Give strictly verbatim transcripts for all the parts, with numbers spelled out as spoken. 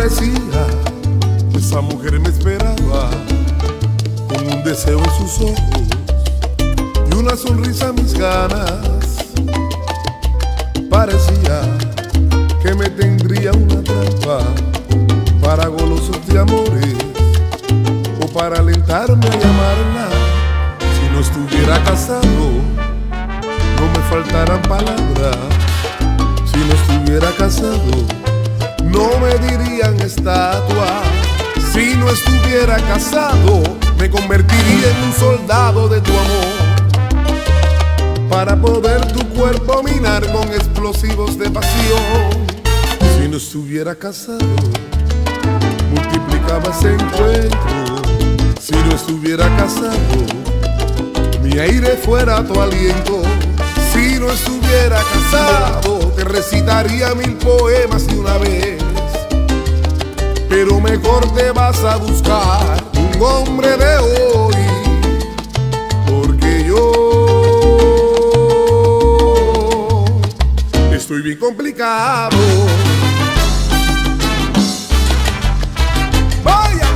parecía, esa mujer me esperaba con un deseo en sus ojos y una sonrisa en mis ganas. Parecía que me tendría una trampa para golosos de amores o para alentarme a llamarla. Si no estuviera casado, no me faltaran palabras. Si no estuviera casado, no me dirían estatua. Si no estuviera casado, me convertiría en un soldado de tu amor, para poder tu cuerpo minar con explosivos de pasión. Si no estuviera casado, multiplicaba ese encuentro. Si no estuviera casado, mi aire fuera tu aliento. Si no estuviera casado, te recitaría mil poemas de una vez. Pero mejor te vas a buscar un hombre de hoy, porque yo estoy bien complicado. ¡Vaya!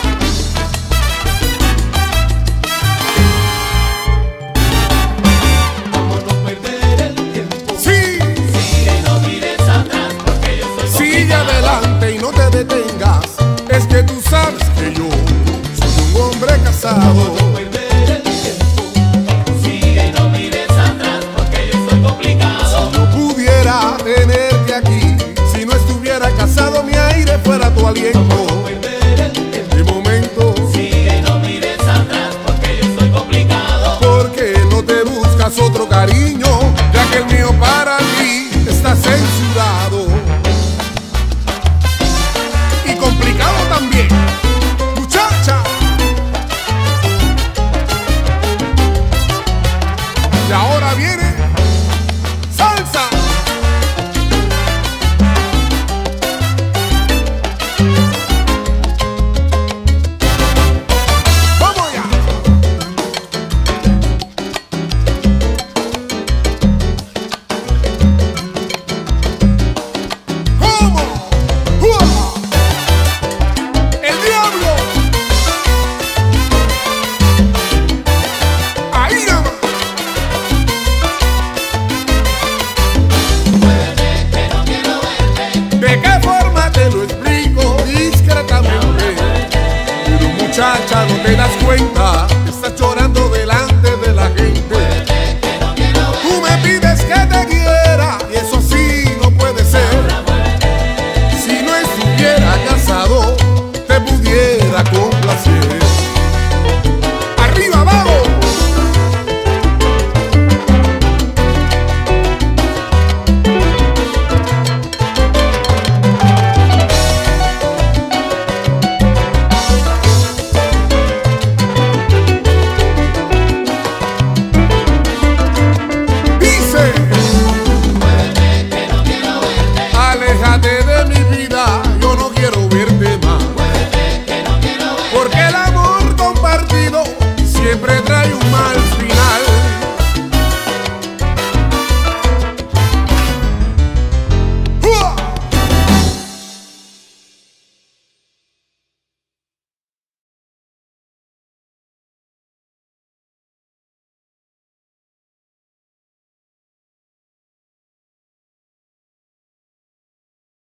¿Cómo no perder el tiempo? ¡Sí! Sigue y no mires atrás, porque yo soy Sigue complicado. adelante y no te detengas. Es que tú sabes que yo soy un hombre casado. ¿Cómo no perder el tiempo? Sigue y no mires atrás, porque yo soy complicado. Si no pudiera tenerte aquí, si no estuviera casado, mi aire fuera tu aliento. ¿Cómo no perder el tiempo? De momento, Sigue y no mires atrás, porque yo soy complicado. porque no te buscas otro cariño, ya que el mío para ti está censurado y complicado también, muchacha. Y ahora viene salsa. ¡Vamos ya! ¿Cómo? ¡Uah! ¡El diablo! ¡Ahí nada más! Muévete, que no quiero verte. ¿De qué forma te lo explico discretamente? Pero muchacha, no te das cuenta